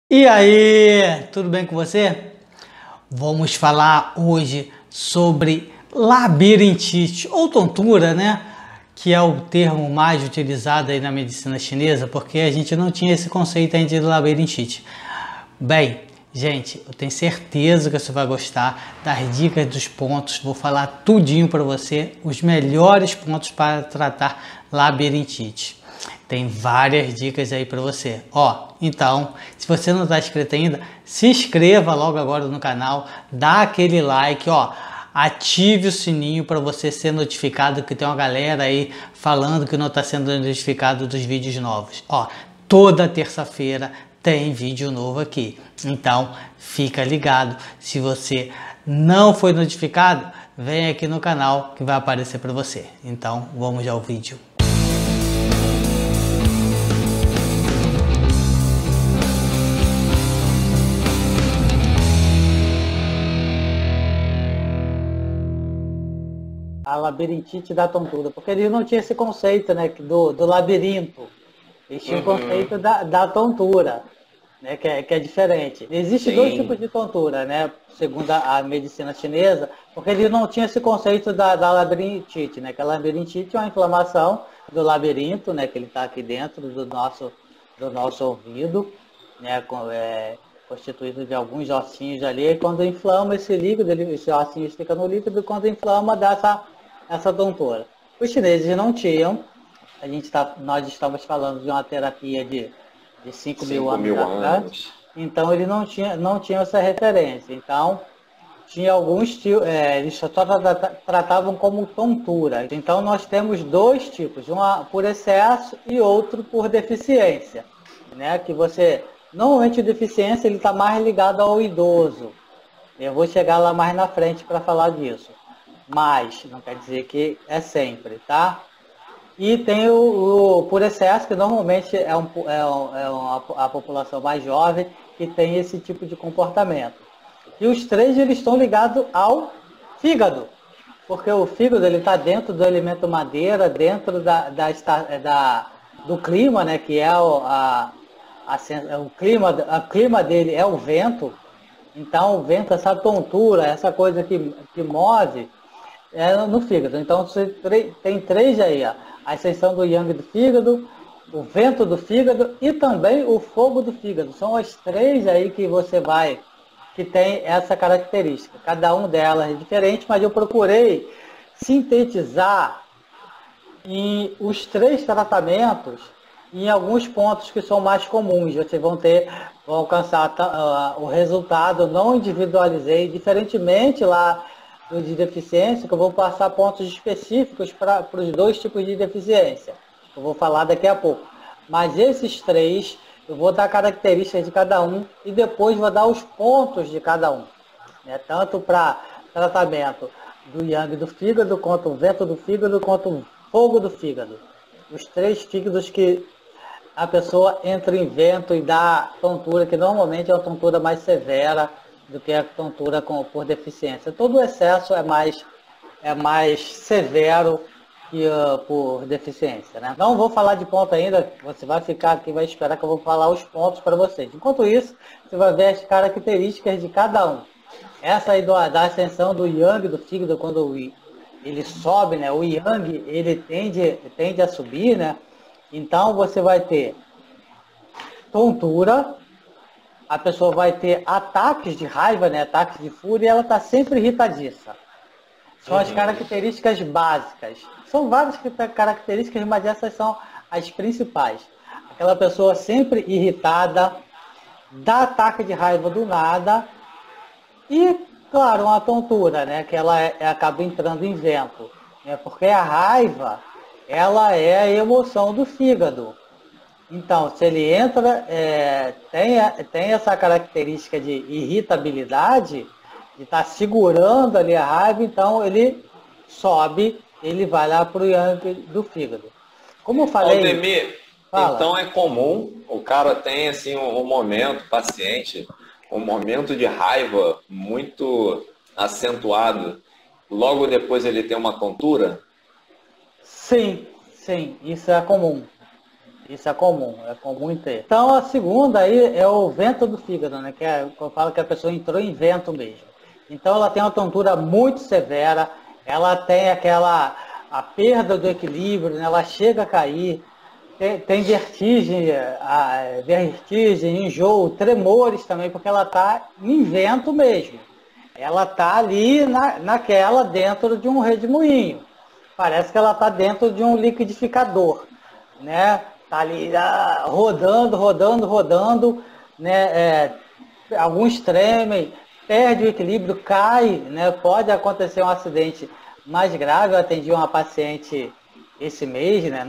E aí, tudo bem com você? Vamos falar hoje sobre labirintite ou tontura, né? Que é o termo mais utilizado aí na medicina chinesa, porque a gente não tinha esse conceito ainda de labirintite. Bem, gente, eu tenho certeza que você vai gostar das dicas dos pontos. Vou falar tudinho para você, os melhores pontos para tratar labirintite. Tem várias dicas aí para você. Então, se você não está inscrito ainda, se inscreva logo agora no canal, dá aquele like, ative o sininho para você ser notificado, que tem uma galera aí falando que não está sendo notificado dos vídeos novos. Toda terça-feira tem vídeo novo aqui. Então, fica ligado. Se você não foi notificado, vem aqui no canal que vai aparecer para você. Então, vamos ao vídeo. A labirintite da tontura, porque ele não tinha esse conceito, né, do labirinto. Eles tinham o conceito da tontura, né, que é diferente. Existem dois tipos de tontura, né, segundo a medicina chinesa, porque ele não tinha esse conceito da labirintite, né, que a labirintite é uma inflamação do labirinto, né, que ele está aqui dentro do nosso ouvido, né, constituído de alguns ossinhos ali, e quando inflama esse líquido, esse ossinho fica no líquido, e quando inflama dá essa tontura. Os chineses não tinham, nós estamos falando de uma terapia de 5 mil anos atrás, então ele não tinha essa referência. Então, tinha alguns eles só tratavam como tontura. Então, nós temos dois tipos, uma por excesso e outro por deficiência, né? Que você, normalmente, a deficiência ele está mais ligado ao idoso. Eu vou chegar lá mais na frente para falar disso, mas não quer dizer que é sempre, tá? E tem o por excesso, que normalmente é a população mais jovem que tem esse tipo de comportamento. E os três eles estão ligados ao fígado, porque o fígado ele está dentro do elemento madeira, dentro do clima, né, que é o clima dele é o vento. Então o vento, essa tontura, essa coisa que move, é no fígado. Então você tem três aí, a ascensão do yang do fígado, o vento do fígado e também o fogo do fígado. São as três aí que tem essa característica. Cada uma delas é diferente, mas eu procurei sintetizar em os três tratamentos em alguns pontos que são mais comuns. Vocês vão alcançar o resultado, não individualizei, diferentemente lá de deficiência, que eu vou passar pontos específicos para os dois tipos de deficiência. Eu vou falar daqui a pouco. Mas esses três, eu vou dar características de cada um e depois vou dar os pontos de cada um. Né? Tanto para tratamento do yang do fígado, quanto o vento do fígado, quanto o fogo do fígado. Os três fígados que a pessoa entra em vento e dá tontura, que normalmente é uma tontura mais severa do que a tontura por deficiência. Todo o excesso é mais severo que por deficiência, né? Não vou falar de ponto ainda, você vai ficar aqui, vai esperar que eu vou falar os pontos para vocês. Enquanto isso, você vai ver as características de cada um. Essa aí da ascensão do yang do fígado, quando ele sobe, né? O yang, ele tende a subir, né? Então, você vai ter tontura, a pessoa vai ter ataques de raiva, né? Ataques de fúria, e ela está sempre irritadiça. São as características básicas. São várias características, mas essas são as principais. Aquela pessoa sempre irritada, dá ataque de raiva do nada e, claro, uma tontura, né? Que ela acaba entrando em vento. Né? Porque a raiva, ela é a emoção do fígado. Então, se ele entra, tem essa característica de irritabilidade, de estar segurando ali a raiva, então ele sobe, ele vai lá para o yang do fígado. Como eu falei... Aldemir, então é comum, o cara tem assim um momento, paciente, um momento de raiva muito acentuado, logo depois ele tem uma tontura? Sim, isso é comum. Isso é comum ter. Então a segunda aí é o vento do fígado, né? Que eu falo que a pessoa entrou em vento mesmo. Então ela tem uma tontura muito severa, ela tem a perda do equilíbrio, né? Ela chega a cair, tem vertigem, enjoo, tremores também, porque ela está em vento mesmo. Ela está ali naquela dentro de um redemoinho. Parece que ela está dentro de um liquidificador, né? Está ali rodando, né? Alguns tremem, perde o equilíbrio, cai, né? Pode acontecer um acidente mais grave. Eu atendi uma paciente esse mês, né?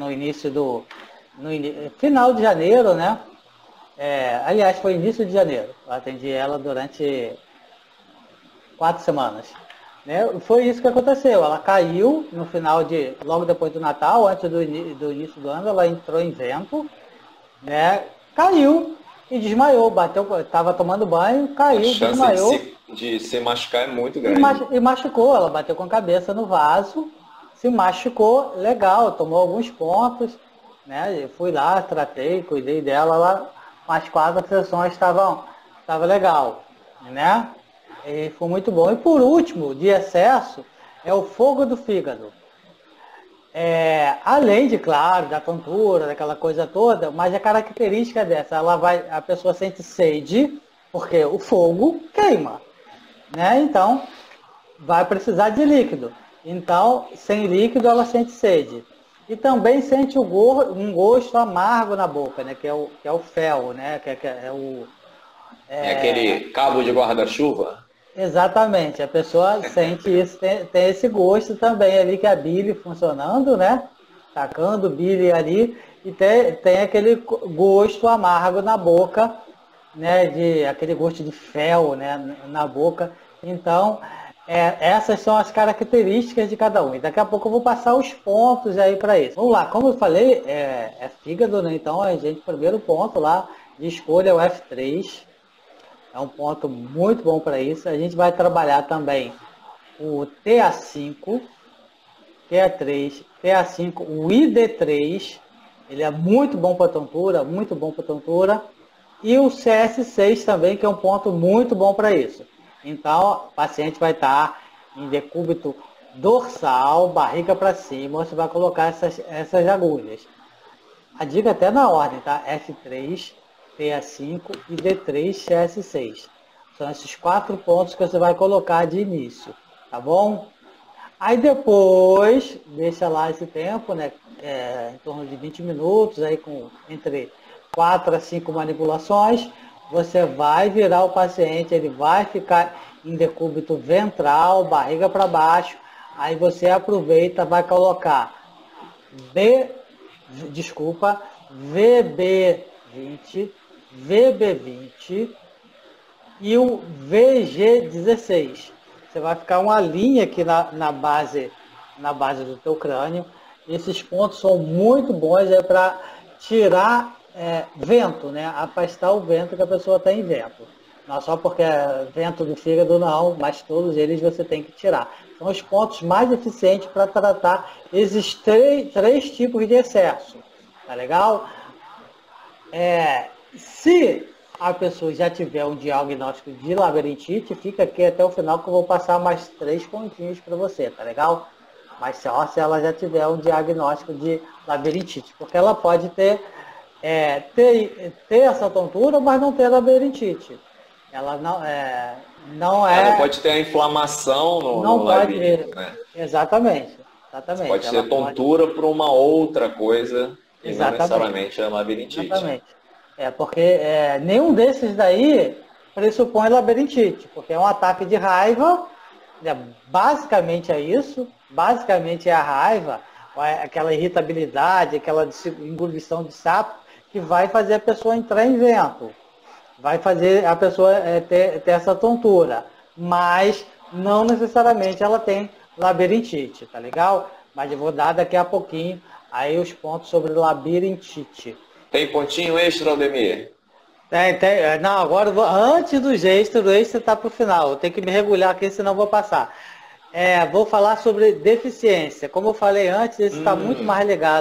Final de janeiro, né? Aliás, foi início de janeiro. Eu atendi ela durante 4 semanas. Né? Foi isso que aconteceu. Ela caiu no logo depois do Natal, antes do início do ano, ela entrou em vento, né? Caiu e desmaiou, estava tomando banho, caiu, desmaiou. A chance de se machucar é muito grande. E machucou, ela bateu com a cabeça no vaso, se machucou, legal, tomou alguns pontos, né? Eu fui lá, tratei, cuidei dela, as 4 sessões estava legal, né? E foi muito bom. E por último, de excesso, é o fogo do fígado. Além de, claro, da tontura, daquela coisa toda, mas a característica dessa, a pessoa sente sede, porque o fogo queima, né? Então, vai precisar de líquido. Então, sem líquido, ela sente sede. E também sente um gosto amargo na boca, né? Que é o fel, né? É aquele cabo de guarda-chuva? Exatamente, a pessoa sente isso, tem esse gosto também ali, que é a bile funcionando, né? Tacando bile ali, e tem aquele gosto amargo na boca, né? Aquele gosto de fel, né? Na boca. Então, essas são as características de cada um. E daqui a pouco eu vou passar os pontos aí para isso. Vamos lá, como eu falei, é fígado, né? Então, primeiro ponto lá de escolha é o F3. É um ponto muito bom para isso. A gente vai trabalhar também o TA5, TA3, TA5, o ID3. Ele é muito bom para tontura, muito bom para tontura. E o CS6 também, que é um ponto muito bom para isso. Então, o paciente vai estar em decúbito dorsal, barriga para cima. Você vai colocar essas agulhas. A dica até na ordem, tá? F3, TA5 e D3, CS6. São esses 4 pontos que você vai colocar de início, tá bom? Aí depois, deixa lá esse tempo, né? Em torno de 20 minutos, aí entre 4 a 5 manipulações, você vai virar o paciente, ele vai ficar em decúbito ventral, barriga para baixo, aí você aproveita, vai colocar VB20, VB20 e o VG16. Você vai ficar uma linha aqui na base do teu crânio. Esses pontos são muito bons para tirar vento, né? Afastar o vento que a pessoa está em vento. Não só porque é vento do fígado, não, mas todos eles você tem que tirar. São os pontos mais eficientes para tratar esses três tipos de excesso. Tá legal? Se a pessoa já tiver um diagnóstico de labirintite, fica aqui até o final que eu vou passar mais 3 pontinhos para você, tá legal? Mas só se ela já tiver um diagnóstico de labirintite, porque ela pode ter essa tontura, mas não ter labirintite. Ela não é... Ela pode ter a inflamação no labirinto, né? Exatamente. Você pode ter tontura por uma outra coisa, e não necessariamente a labirintite. Exatamente. Porque nenhum desses daí pressupõe labirintite, porque é um ataque de raiva, basicamente é isso, basicamente é a raiva, aquela irritabilidade, aquela engolição de sapo, que vai fazer a pessoa entrar em vento, vai fazer a pessoa ter essa tontura, mas não necessariamente ela tem labirintite, tá legal? Mas eu vou dar daqui a pouquinho aí os pontos sobre labirintite. Tem pontinho extra, Aldemir? Tem. Não, agora antes do extra, o extra está para o final. Eu tenho que me regular aqui, senão vou passar. Vou falar sobre deficiência. Como eu falei antes, esse está muito mais ligado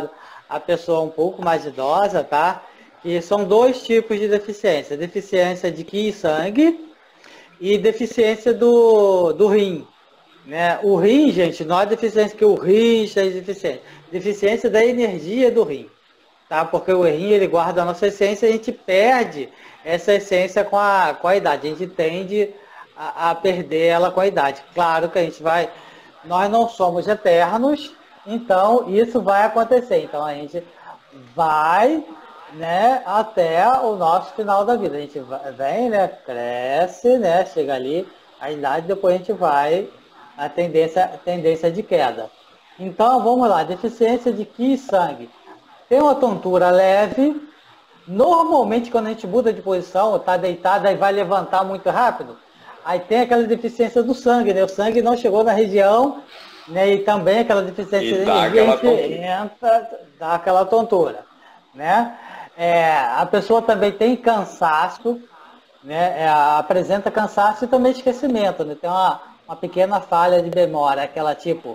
a pessoa um pouco mais idosa, tá? E são dois tipos de deficiência. Deficiência de Qi e sangue e deficiência do rim. Né? O rim, gente, não é deficiência que o rim é deficiente. Deficiência da energia do rim. Tá? Porque o rim, ele guarda a nossa essência e a gente perde essa essência com a idade. A gente tende a perder ela com a idade. Claro que a gente vai... Nós não somos eternos, então isso vai acontecer. Então a gente vai, né, até o nosso final da vida. A gente vem, né, cresce, né, chega ali a idade, depois a gente vai a tendência de queda. Então vamos lá, deficiência de Qi e sangue. Tem uma tontura leve. Normalmente quando a gente muda de posição, está deitado e vai levantar muito rápido, aí tem aquela deficiência do sangue, né? O sangue não chegou na região, né? E também aquela deficiência de energia, dá aquela tontura, né? A pessoa também tem cansaço, né? Apresenta cansaço e também esquecimento, né? Tem uma pequena falha de memória, aquela tipo,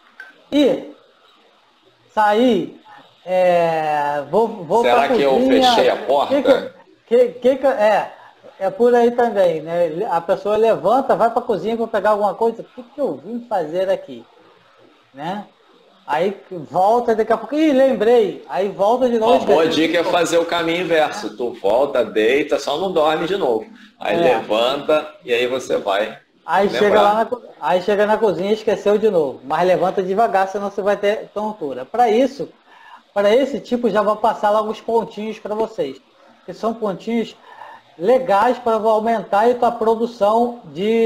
sair, vou será que eu fechei a porta? É por aí também, né? A pessoa levanta, vai para a cozinha para pegar alguma coisa. O que eu vim fazer aqui? Né? Aí volta, daqui a pouco, lembrei. Aí volta de novo. Uma boa dica é fazer o caminho inverso. Tu volta, deita, só não dorme de novo. Aí levanta e aí você vai. Aí chega na cozinha e esqueceu de novo. Mas levanta devagar, senão você vai ter tontura. Para esse tipo, já vou passar logo os pontinhos para vocês. Que são pontinhos legais para aumentar a tua produção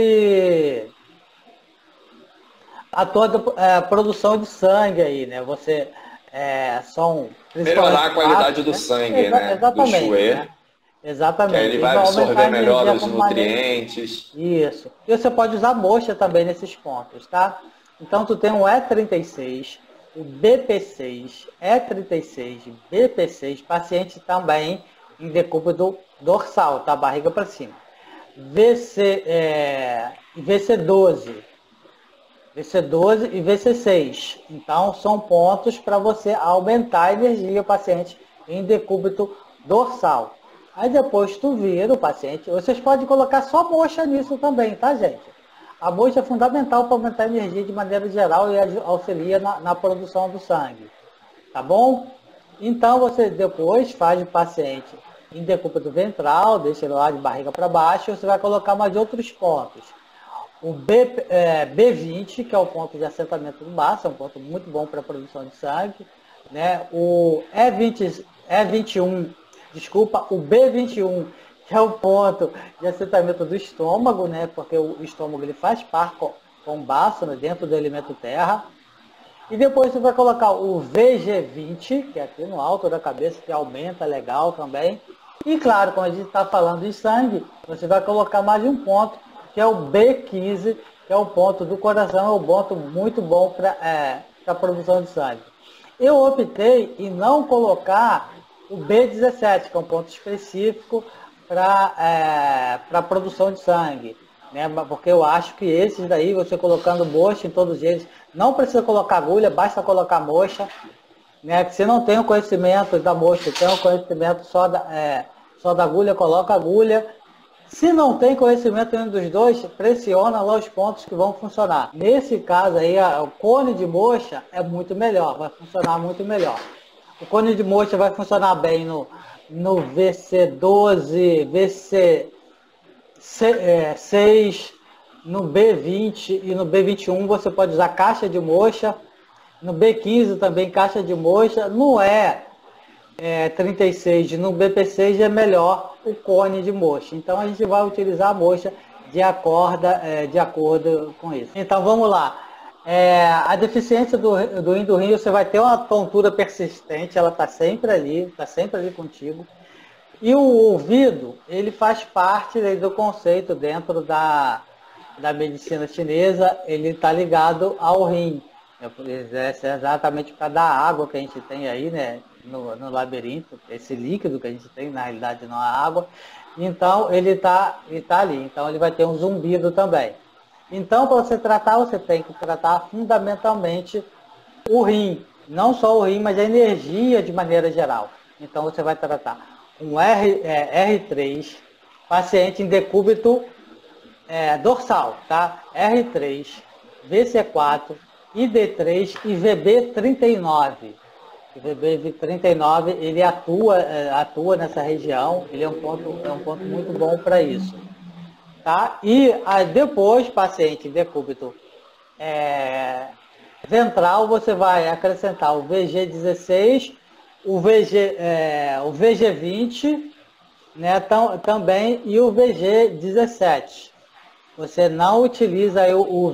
a produção de sangue aí, né? Você melhorar a qualidade do sangue, né? Exatamente, do chuê. né? Exatamente. Que ele vai absorver melhor os nutrientes. Isso. E você pode usar moxa também nesses pontos, tá? Então tu tem o E36, o BP6, E36, BP6, paciente também em decúbito dorsal, tá? Barriga para cima. VC12 e VC6. Então, são pontos para você aumentar a energia do paciente em decúbito dorsal. Aí depois tu vira o paciente. Vocês podem colocar só moxa nisso também, tá, gente? A moxa é fundamental para aumentar a energia de maneira geral e auxilia na produção do sangue. Tá bom? Então, você depois faz o paciente em decúbito ventral, deixa ele lá de barriga para baixo, e você vai colocar mais outros pontos. O B20, que é o ponto de assentamento do baço, é um ponto muito bom para a produção de sangue. Né? O E21, o B21, que é o ponto de assentamento do estômago, né? Porque o estômago ele faz par com o baço, né? Dentro do elemento terra. E depois você vai colocar o VG20, que é aqui no alto da cabeça, que aumenta legal também. E claro, quando a gente está falando de sangue, você vai colocar mais um ponto, que é o B15, que é o ponto do coração, é um ponto muito bom para a produção de sangue. Eu optei em não colocar o B17, que é um ponto específico para a produção de sangue, né? Porque eu acho que esses daí, você colocando moxa em todos eles, não precisa colocar agulha, basta colocar moxa, né? Que se não tem o conhecimento da moxa, tem o conhecimento só da agulha, coloca agulha. Se não tem conhecimento nenhum dos dois, pressiona lá os pontos que vão funcionar. Nesse caso aí, o cone de moxa é muito melhor, vai funcionar muito melhor. O cone de moxa vai funcionar bem no VC12, VC6, no B20 e no B21 você pode usar caixa de moxa. No B15 também caixa de moxa. No E36, no BP6 é melhor o cone de moxa. Então a gente vai utilizar a moxa de acordo com isso. Então vamos lá. A deficiência do rim do rim, você vai ter uma tontura persistente, ela está sempre ali contigo. E o ouvido, ele faz parte do conceito dentro da medicina chinesa, ele está ligado ao rim. É exatamente para dar água que a gente tem aí, né, no labirinto, esse líquido que a gente tem, na realidade não é água. Então ele tá ali, então ele vai ter um zumbido também. Então, para você tratar, você tem que tratar fundamentalmente o rim. não só o rim, mas a energia de maneira geral. Então você vai tratar um R3, paciente em decúbito dorsal, tá? R3, VC4, ID3 e VB39. O VB39 ele atua nessa região, ele é um ponto muito bom para isso. Tá? E depois, paciente em decúbito ventral, você vai acrescentar o VG16, o VG20, né, também, e o VG17. Você não utiliza o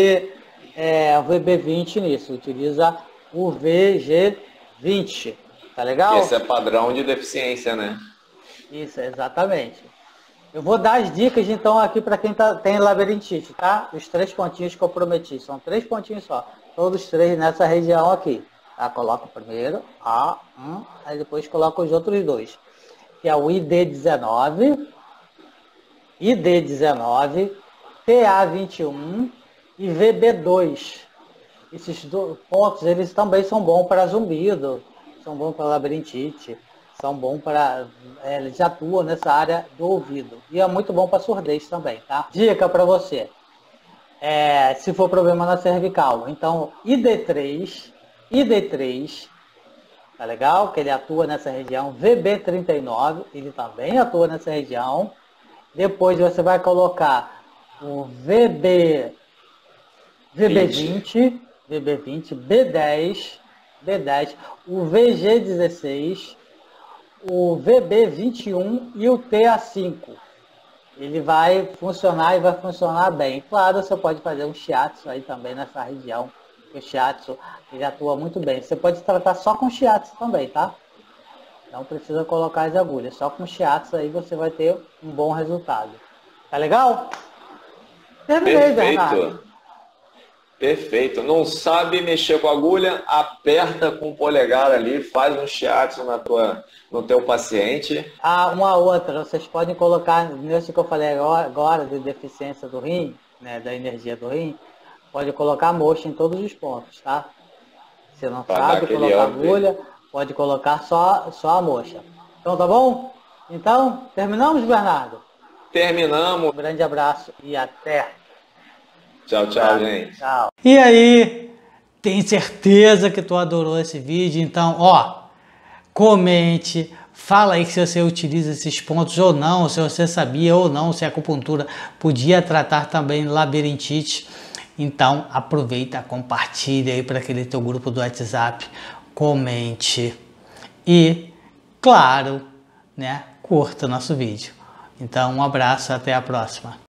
VB20 nisso, utiliza o VG20, tá legal? Esse é padrão de deficiência, né? Isso, exatamente. Eu vou dar as dicas, então, aqui para quem tem labirintite, tá? Os 3 pontinhos que eu prometi, são 3 pontinhos só. Todos 3 nessa região aqui. Tá? Coloca primeiro A1, aí depois coloca os outros 2. Que é o ID19, TA21 e VB2. Esses pontos, eles também são bons para zumbido, são bons para labirintite, são bons para... eles atuam nessa área do ouvido. E é muito bom para surdez também, tá? Dica para você. Se for problema na cervical, então ID3, tá legal? Que ele atua nessa região. VB39, ele também atua nessa região. Depois você vai colocar o VB20, B10, o VG16, o VB21 e o TA5. Ele vai funcionar e vai funcionar bem. Claro, você pode fazer um shiatsu aí também nessa região. O shiatsu, ele atua muito bem. Você pode tratar só com shiatsu também, tá? Não precisa colocar as agulhas. Só com shiatsu aí você vai ter um bom resultado. Tá legal? Terminei, Bernardo. Perfeito. Não sabe mexer com a agulha? Aperta com o polegar ali, faz um shiatsu no teu paciente. Uma outra, vocês podem colocar, nesse que eu falei agora, de deficiência do rim, né, da energia do rim, pode colocar moxa em todos os pontos, tá? Se não sabe colocar agulha, pode colocar só a moxa. Então, tá bom? Então, terminamos, Bernardo? Terminamos. Um grande abraço e até. Tchau, tchau, gente. Tchau. E aí, tenho certeza que tu adorou esse vídeo, então, ó, comente, fala aí se você utiliza esses pontos ou não, se você sabia ou não, se a acupuntura podia tratar também labirintite. Então, aproveita, compartilha aí para aquele teu grupo do WhatsApp, comente e, claro, né, curta o nosso vídeo. Então, um abraço, até a próxima.